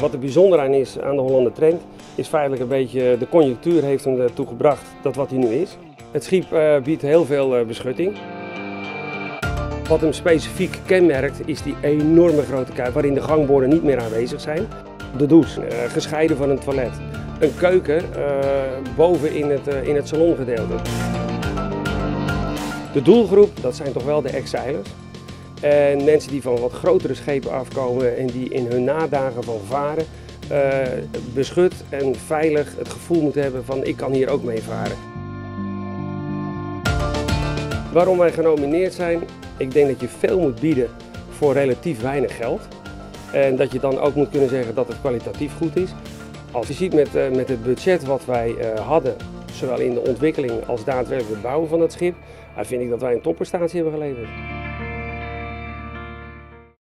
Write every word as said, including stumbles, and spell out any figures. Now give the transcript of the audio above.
wat er bijzonder aan is aan de Hollander Trent is feitelijk een beetje de conjunctuur heeft hem ertoe gebracht dat wat hij nu is. Het schip uh, biedt heel veel uh, beschutting. Wat hem specifiek kenmerkt is die enorme grote kuip waarin de gangborden niet meer aanwezig zijn. De douche, uh, gescheiden van een toilet. Een keuken uh, boven in het, uh, in het salongedeelte. De doelgroep, dat zijn toch wel de ex-zeilers. En mensen die van wat grotere schepen afkomen en die in hun nadagen van varen uh, beschut en veilig het gevoel moeten hebben van ik kan hier ook mee varen. Waarom wij genomineerd zijn? Ik denk dat je veel moet bieden voor relatief weinig geld. En dat je dan ook moet kunnen zeggen dat het kwalitatief goed is. Als je ziet met, uh, met het budget wat wij uh, hadden, zowel in de ontwikkeling als daadwerkelijk het bouwen van het schip, uh, vind ik dat wij een topprestatie hebben geleverd.